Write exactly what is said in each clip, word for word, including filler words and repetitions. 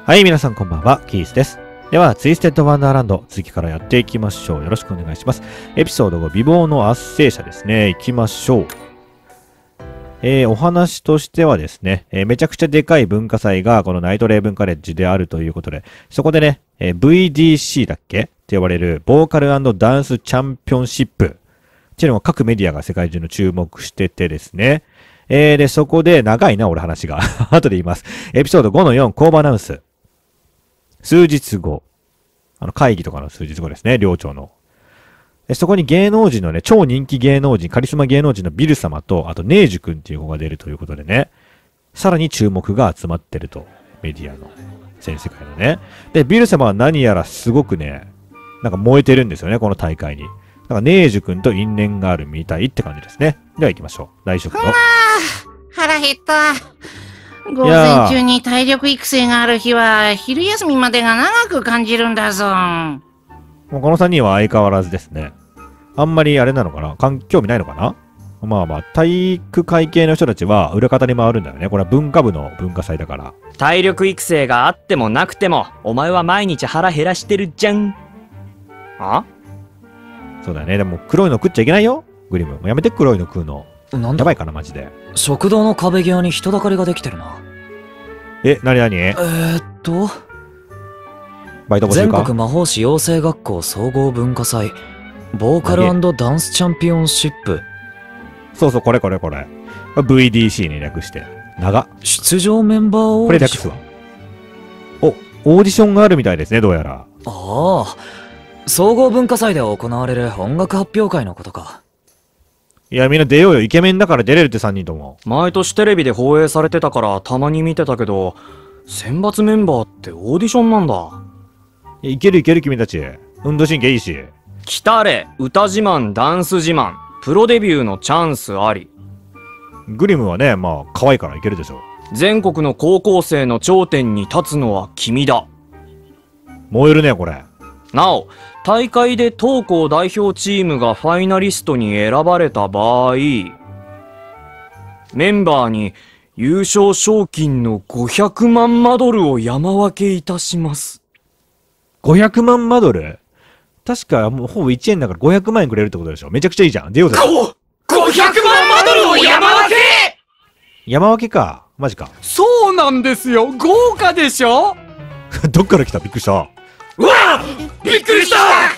はい、皆さんこんばんは、キースです。では、ツイステッドワンダーランド、続きからやっていきましょう。よろしくお願いします。エピソードご、美貌の圧政者ですね。行きましょう。えー、お話としてはですね、えー、めちゃくちゃでかい文化祭がこのナイトレイブンカレッジであるということで、そこでね、えー、ブイディーシー だっけって呼ばれる、ボーカル&ダンスチャンピオンシップ。っていうのを各メディアが世界中の注目しててですね。えー、で、そこで、長いな、俺話が。後で言います。エピソードごのよん、コーバアナウンス。数日後。あの、会議とかの数日後ですね、寮長の。そこに芸能人のね、超人気芸能人、カリスマ芸能人のビル様と、あと、ネージュ君っていう子が出るということでね、さらに注目が集まってると。メディアの。全世界のね。で、ビル様は何やらすごくね、なんか燃えてるんですよね、この大会に。だから、ネージュ君と因縁があるみたいって感じですね。では行きましょう。来食の。 腹減った。午前中に体力育成がある日は、昼休みまでが長く感じるんだぞ。 もうこのさんにんは相変わらずですね。あんまりあれなのかな興味ないのかなまあまあ、体育会系の人たちは裏方に回るんだよね。これは文化部の文化祭だから。 体力育成があってもなくても、お前は毎日腹減らしてるじゃん。あそうだよね。でも黒いの食っちゃいけないよ。グリム。もうやめて黒いの食うの。 なんだやばいかなマジで。 食堂の壁際に人だかりができてるな。 え、なになにえー、っとバイト募集か。 全国魔法師養成学校総合文化祭ボーカル&ダンスチャンピオンシップ。 そうそう、これこれこれ。ブイディーシー に略して。長。 出場メンバーを。 これ略すわ。お、オーディションがあるみたいですね、どうやら。 ああ。総合文化祭で行われる音楽発表会のことか。 いや、みんな出ようよ。イケメンだから出れるってさんにんとも。 毎年テレビで放映されてたからたまに見てたけど、選抜メンバーってオーディションなんだ。 いけるいける君たち。運動神経いいし。 来たれ、歌自慢、ダンス自慢、プロデビューのチャンスあり。 グリムはね、まあ、可愛いからいけるでしょ。 全国の高校生の頂点に立つのは君だ。 燃えるね、これ。 なお、大会で当校代表チームがファイナリストに選ばれた場合、メンバーに優勝賞金のごひゃくまんマドルを山分けいたします。 ごひゃくまんマドル確かもうほぼいちえんだからごひゃくまん円くれるってことでしょ。めちゃくちゃいいじゃん。出ようぜ。 ごひゃくまんマドルを山分け山分けか。マジか。 そうなんですよ。豪華でしょどっから来たびっくりした。 うわびっくりした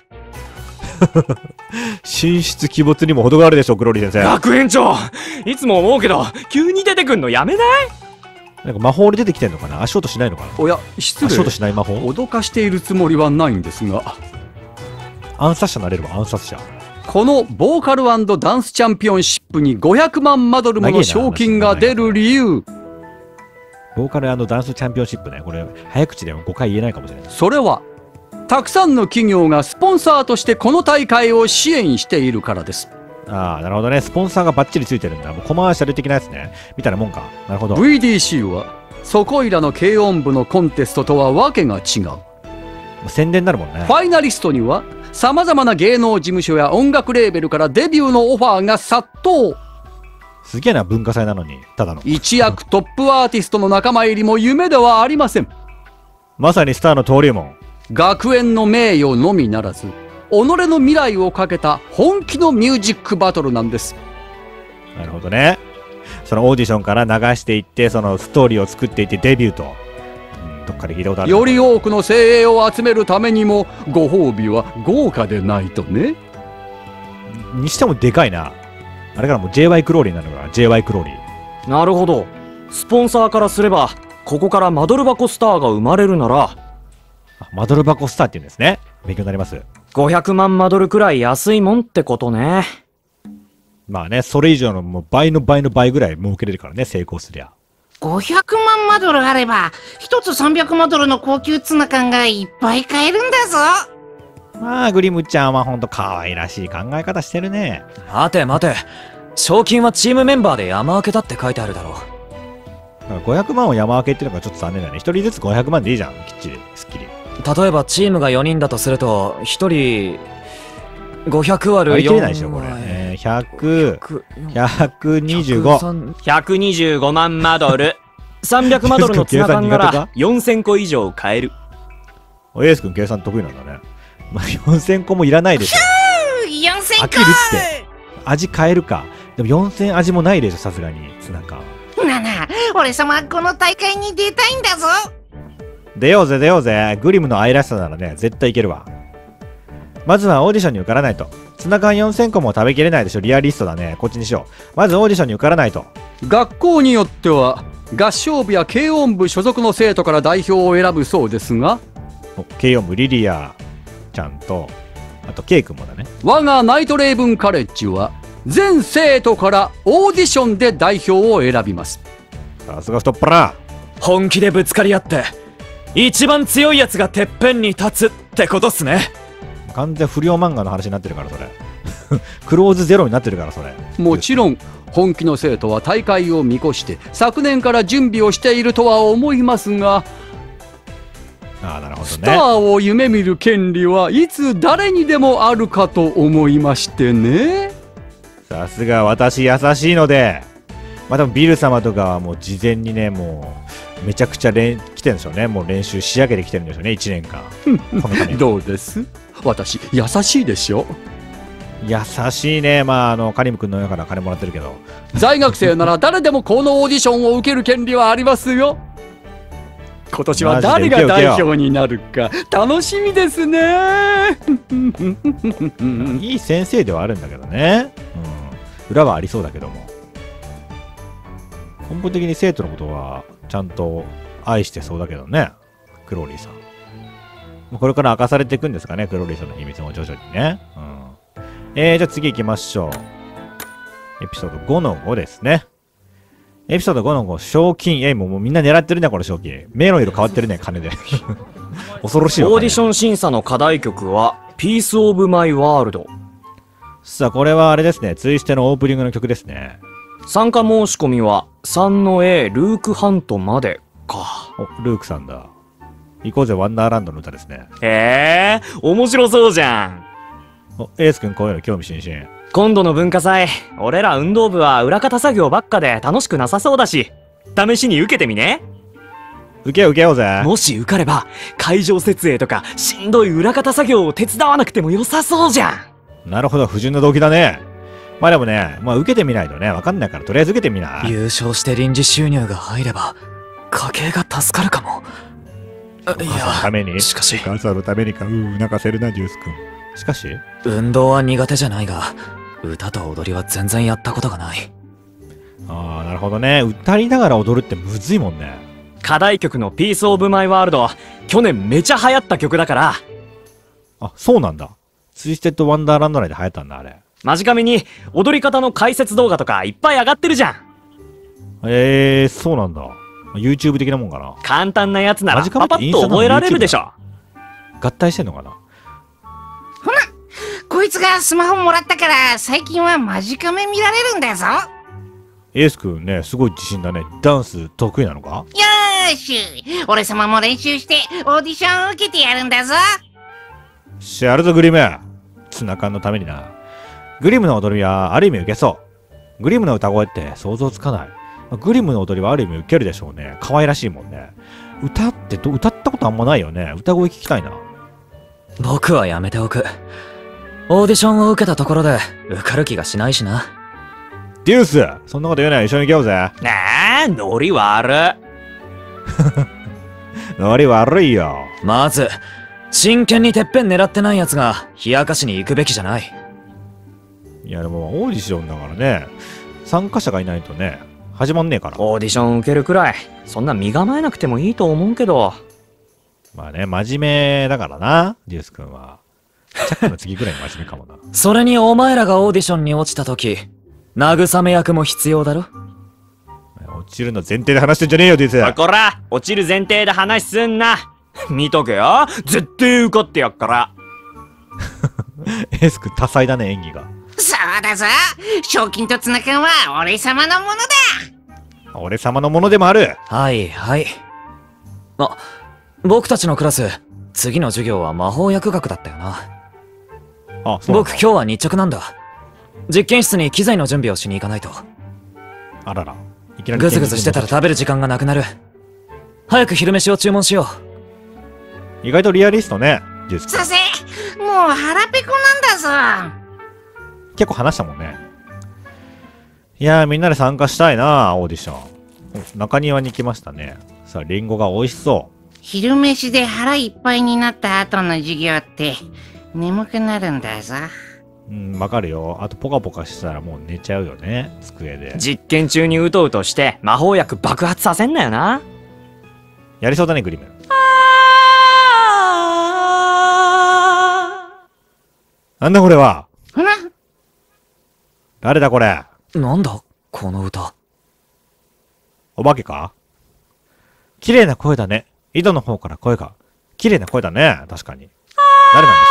神出鬼没にも程があるでしょ、グローリー先生。 学園長いつも思うけど、急に出てくんのやめない？ なんか魔法で出てきてんのかな。足音しないのかな。 おや、失礼。 足音しない魔法。 脅かしているつもりはないんですが。 暗殺者なれるわ、暗殺者。 このボーカル&ダンスチャンピオンシップにごひゃくまんマドルもの賞金が出る理由。 ボーカル&ダンスチャンピオンシップね。これ、早口でもごかい言えないかもしれない。 それは、たくさんの企業がスポンサーとしてこの大会を支援しているからです。 ああ、なるほどね。スポンサーがバッチリついてるんだ。もうコマーシャル的なやつね。みたいなもんか。なるほど。 ブイディーシー は、そこいらの軽音部のコンテストとはわけが違う。 宣伝になるもんね。 ファイナリストには、様々な芸能事務所や音楽レーベルからデビューのオファーが殺到。 すげえな、文化祭なのに。ただの。 一躍トップアーティストの仲間入りも夢ではありません。 まさにスターの登竜門。 学園の名誉のみならず、己の未来をかけた本気のミュージックバトルなんです。 なるほどね。そのオーディションから流していって、そのストーリーを作っていってデビューと。うん、どっかで聞いたことある。 より多くの精鋭を集めるためにも、ご褒美は豪華でないとね。 にしてもでかいな。あれからもう ジェイワイ クローリーになるのかな。ジェイワイ クローリー。 なるほど。スポンサーからすれば、ここからマドル箱スターが生まれるなら、 マドル箱スターって言うんですね。勉強になります。 ごひゃくまんマドルくらい安いもんってことね。 まあね、それ以上のもう倍の倍の倍ぐらい儲けれるからね、成功すりゃ。 ごひゃくまんマドルあれば、一つさんびゃくマドルの高級ツナ缶がいっぱい買えるんだぞ。 まあ、グリムちゃんはほんと可愛らしい考え方してるね。 待て待て。賞金はチームメンバーで山分けだって書いてあるだろう。 だからごひゃくまんを山分けっていうのがちょっと残念だね。一人ずつごひゃくまんでいいじゃん。きっちり、すっきり。 例えばチームがよにんだとすると、ひとりごひゃく割る割り切よん。 れないでしょ、これ。えー、ひゃく、ひゃくにじゅうご。 ひゃくにじゅうごまんマドル。 さんびゃくマドルのツナ缶ならよんせんこ以上買える。 エース君計算得意なんだね。まあ、よんせんこもいらないでしょ。 よんせんこ飽きるって。味変えるか。でもよんせん味もないでしょ、さすがに。ツナ缶。 なあなあ、俺様この大会に出たいんだぞ。 出ようぜ出ようぜ。グリムの愛らしさならね、絶対いけるわ。まずはオーディションに受からないと。ツナ缶よんせんこも食べきれないでしょ。リアリストだね。こっちにしよう。まずオーディションに受からないと。 学校によっては合唱部や軽音部所属の生徒から代表を選ぶそうですが、 軽音部リリアちゃんと、あとケイ君もだね。 我がナイトレイブンカレッジは全生徒からオーディションで代表を選びます。 さすが太っ腹。 本気でぶつかり合って一番強いやつがてっぺんに立つってことっすね。 完全不良漫画の話になってるからそれクローズゼロになってるからそれ。 もちろん本気の生徒は大会を見越して昨年から準備をしているとは思いますが、 ああなるほどね。 スターを夢見る権利はいつ誰にでもあるかと思いましてね。 さすが私優しいので、まあ多分ビル様とかはもう事前にね、もうめちゃくちゃ練来てるんでしょうね。もう練習仕上げてきてるんでしょうね、いちねんかんこのために。 どうです？私優しいでしょ。 優しいね。まああのカリム君の親から金もらってるけど、 在学生なら誰でもこのオーディションを受ける権利はありますよ。今年は誰が代表になるか楽しみですね。 いい先生ではあるんだけどね、うん、裏はありそうだけども、根本的に生徒のことはちゃんと愛してそうだけどね、クローリーさん。これから明かされていくんですかね、クローリーさんの秘密も徐々にね。うん、えー、じゃあ次行きましょう。エピソードごのごですね。エピソードごのご、賞金。えー、もうもうみんな狙ってるね、この賞金。目の色変わってるね、金で。恐ろしいよ。 オーディション審査の課題曲は、ピースオブマイワールド。 さあ、これはあれですね、ツイステのオープニングの曲ですね。 参加申し込みは、さんの A、ルークハントまでか。 お、ルークさんだ。行こうぜ、ワンダーランドの歌ですね。 へえ、面白そうじゃん。 お、エース君こういうの興味津々。 今度の文化祭、俺ら運動部は裏方作業ばっかで楽しくなさそうだし、試しに受けてみね。 受けよう受けようぜ。 もし受かれば、会場設営とかしんどい裏方作業を手伝わなくても良さそうじゃん。なるほど、不純な動機だね。まあでもね、まあ受けてみないとね、わかんないからとりあえず受けてみな。 優勝して臨時収入が入れば家計が助かるかも。 いや、ためにしかしお母さんのためにか、うー泣かせるなジュース君。しかし運動は苦手じゃないが、歌と踊りは全然やったことがない。 ああ、なるほどね。歌いながら踊るってむずいもんね。 課題曲のピースオブマイワールド、去年めちゃ流行った曲だから。 あ、そうなんだ。ツイステッドワンダーランド内で流行ったんだ、あれ。 マジカメに踊り方の解説動画とかいっぱい上がってるじゃん。 えー、そうなんだ。YouTube 的なもんかな。 簡単なやつならパパッと覚えられるでしょ。 合体してんのかな。 ほな、こいつがスマホもらったから最近は間近目見られるんだぞ。 エース君ね、すごい自信だね。ダンス得意なのか？ よーし、俺様も練習してオーディションを受けてやるんだぞ。 しやるぞグリム。ツナ缶のためにな。グリムの踊りはある意味受けそう。グリムの歌声って想像つかない。グリムの踊りはある意味受けるでしょうね。可愛らしいもんね。歌ってど歌ったことあんまないよね。歌声聞きたいな。 僕はやめておく。オーディションを受けたところで受かる気がしないしな。 デュース、そんなこと言うなよ。一緒に行けようぜ。 ああ、ノリ悪ノリ悪いよ。 まず真剣にてっぺん狙ってないやつが冷やかしに行くべきじゃない。 いやでもオーディションだからね、参加者がいないとね始まんねえから。 オーディション受けるくらいそんな身構えなくてもいいと思うけど。 まあね、真面目だからな、デュース君は。チャックの次ぐらい真面目かもな。 それにお前らがオーディションに落ちた時、慰め役も必要だろ。 落ちるの前提で話してんじゃねえよ、デュース。 おいこら、落ちる前提で話すんな。見とけよ、絶対受かってやっから。 エース君多彩だね、演技が。 そうだぞ、賞金とツナ缶は俺様のものだ。 俺様のものでもある。 はいはい。あ、僕たちのクラス次の授業は魔法薬学だったよな。 あ、そうなんだ。 僕今日は日直なんだ。実験室に機材の準備をしに行かないと。 あらら、 いきなりぐずぐずしてたら食べる時間がなくなる。早く昼飯を注文しよ意外とリアリストね、ジュース君。 させ、もう腹ペコなんだぞ。 結構話したもんね。いやー、みんなで参加したいな、オーディション。お中庭に来ましたね。さあ、リンゴが美味しそう。 昼飯で腹いっぱいになった後の授業って眠くなるんだぞ。 うん、わかるよ。あと、ポカポカしたらもう寝ちゃうよね、机で。 実験中にうとうとして魔法薬爆発させんなよな。 やりそうだね、グリム。なんだこれは。 ほら、 誰だこれ。 う。なんだこの歌。 お化けか？綺麗な声だね。井戸の方から声が。綺麗な声だね。確かに。誰なんでし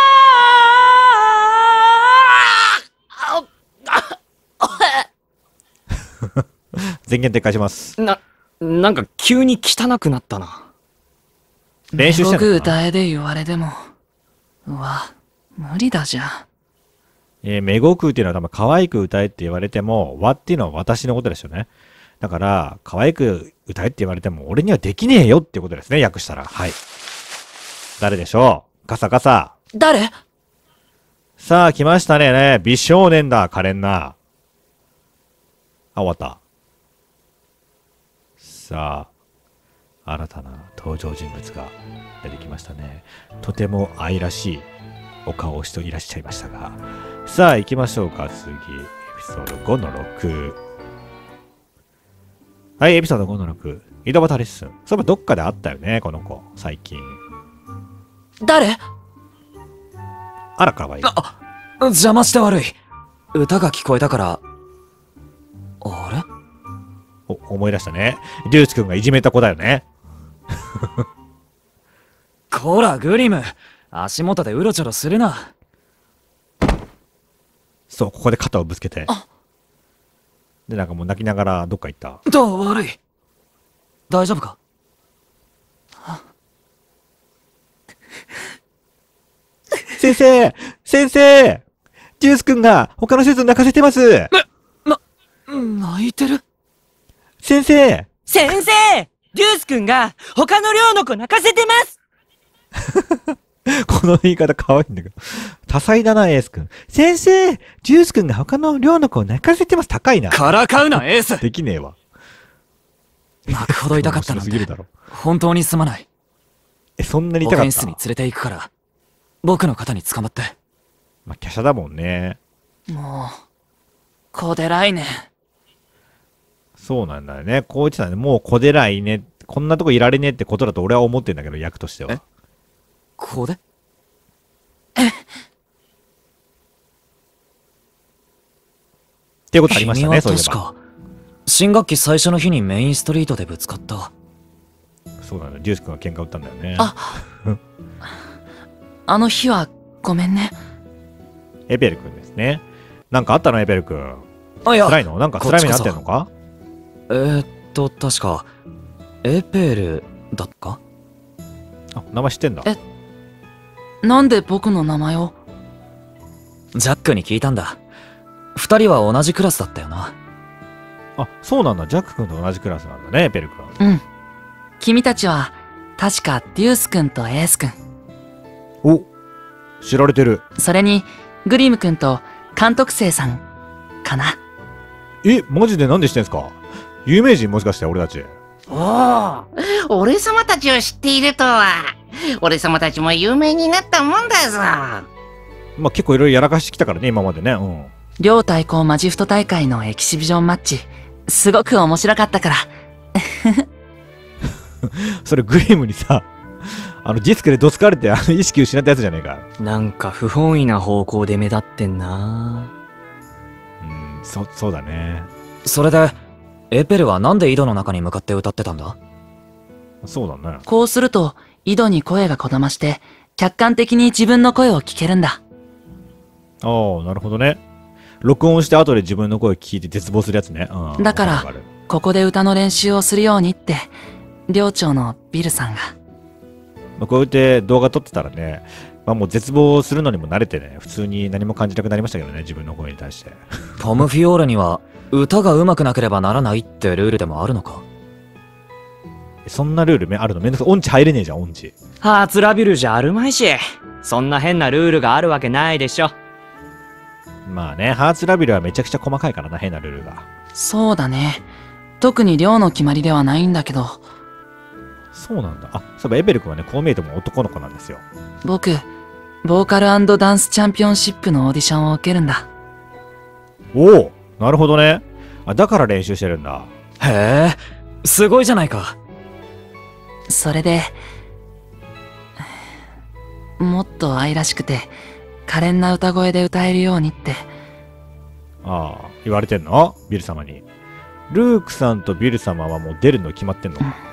ょう。全言撤回します。 な、なんか急に汚くなったな。 練習してんのかな。 僕歌えで言われても。うわ、無理だじゃ。 えー、めごくっていうのは多分可愛く歌えって言われても、わっていうのは私のことですよね。だから、可愛く歌えって言われても、俺にはできねえよっていうことですね、訳したら。はい。誰でしょう？ガサガサ。 誰？ さあ、来ましたね。ね、美少年だ、可憐な。あ、終わった。さあ、新たな登場人物が出てきましたね。とても愛らしいお顔をしていらっしゃいましたが。さあ、行きましょうか、次。エピソードごのろく。はい、エピソードごのろく。井戸端レッスン。そういえばどっかで会ったよね、この子。最近。 誰？ あら、かわいい。 あ、邪魔して悪い。歌が聞こえたから。あれ？ お、思い出したね。デュース君がいじめた子だよね。 こら、グリム。足元でうろちょろするな。 そう、ここで肩をぶつけて。 あで、なんかもう泣きながらどっか行った。 どう悪い。大丈夫か？ 先生先生ジュース君が他の生徒泣かせてます。 な、泣いてる？ 先生先生デュース君が他の寮の子泣かせてます。 この言い方可愛いんだけど。多彩だな、エース君。先生ジュース君が他の寮の子を泣かせてます。高いな。 からかうな、エース。 できねえわ。 泣くほど痛かったなんて面白すぎるだろ。 本当にすまない。 え、そんなに保痛かった？ 健室に連れて行くから、僕の肩に捕まって。 まあ、華奢だもんね。 もう、こでらいね。 そうなんだよね。こう言ってたね。もう小寺いね。こんなとこいられねえってことだと俺は思ってんだけど、役としては。 えこで？ っていうことありましたね、そういえば。 君は確か、新学期最初の日にメインストリートでぶつかった。 そうなんだ。ジュース君が喧嘩売ったんだよね。 ああの日は、ごめんね。 エベル君ですね。なんかあったの、エベル君。 あ、いや、 辛いの？なんか辛い目にあってんのか？ えー、っと、確か、エペルだっか？ あ、名前知ってんだ。 えなんで僕の名前を？ ジャックに聞いたんだ。二人は同じクラスだったよな。 あ、そうなんだ。ジャック君と同じクラスなんだね、エペル君。 うん。君たちは、確かデュース君とエース君。 お、知られてる。 それに、グリム君と監督生さん、かな。 え、マジでなんで知ってんすか？有名人もしかして俺たち。 おお、俺様たちを知っているとは。俺様たちも有名になったもんだぞ。 まあ、結構いろいろやらかしてきたからね、今までね。うん。 両対抗マジフト大会のエキシビジョンマッチ、すごく面白かったから。 それグリムにさ、あのディスクでどつかれてあの意識失ったやつじゃねえか。 なんか不本意な方向で目立ってんな。 うん、そ、そうだね。 それで、エペルはなんで井戸の中に向かって歌ってたんだ？ そうだね。 こうすると、井戸に声がこだまして、客観的に自分の声を聞けるんだ。 ああ、なるほどね。録音して後で自分の声聞いて絶望するやつね。うん、 だからわかるわかるここで歌の練習をするようにって、寮長のビルさんが。 まあ、こうやって動画撮ってたらね、 まあもう絶望するのにも慣れてね、普通に何も感じなくなりましたけどね、自分の声に対して。 ポムフィオーラには歌が上手くなければならないってルールでもあるのか？ そんなルールめあるの？めんどくさい。音痴入れねえじゃん、音痴。 初ラビルじゃあるまいし、そんな変なルールがあるわけないでしょ。 まあね、ハーツラビルはめちゃくちゃ細かいからな、変なルールが。 そうだね。特に量の決まりではないんだけど。 そうなんだ。あ、そういえばエベル君はね、こう見えても男の子なんですよ。 僕、ボーカル&ダンスチャンピオンシップのオーディションを受けるんだ。 おお、なるほどね。あ、だから練習してるんだ。 へえ、すごいじゃないか。 それで、もっと愛らしくて、可憐な歌声で歌えるようにって。 ああ、言われてんの？ビル様に。ルークさんとビル様はもう出るの決まってんのか？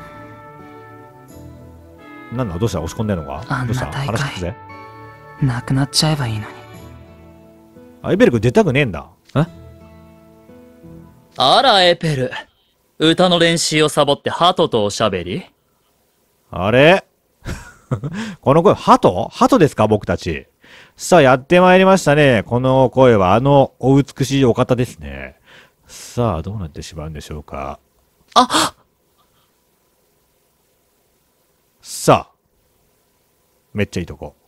うん、なんだ、どうした？押し込んでんのか？ あんなどうした？ 大会話聞くぜ。 なくなっちゃえばいいのに。 あ、エベル君出たくねえんだ。え？ あら、エペル。歌の練習をサボってハトとおしゃべり？ あれこの声、ハト？ハトですか、僕たち。さあ、やってまいりましたね。この声は、あの、お美しいお方ですね。さあ、どうなってしまうんでしょうか。 あさあ。めっちゃいいとこ。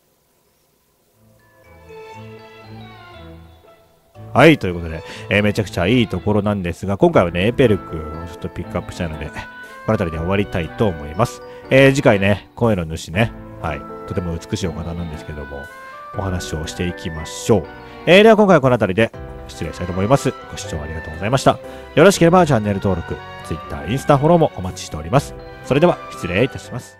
はい、ということで、えー、めちゃくちゃいいところなんですが、今回はね、エペルクをちょっとピックアップしたいので、この辺りで終わりたいと思います。えー、次回ね、声の主ね、はい、とても美しいお方なんですけども、お話をしていきましょう。えー、では今回はこの辺りで失礼したいと思います。ご視聴ありがとうございました。よろしければチャンネル登録、Twitter、インスタフォローもお待ちしております。それでは失礼いたします。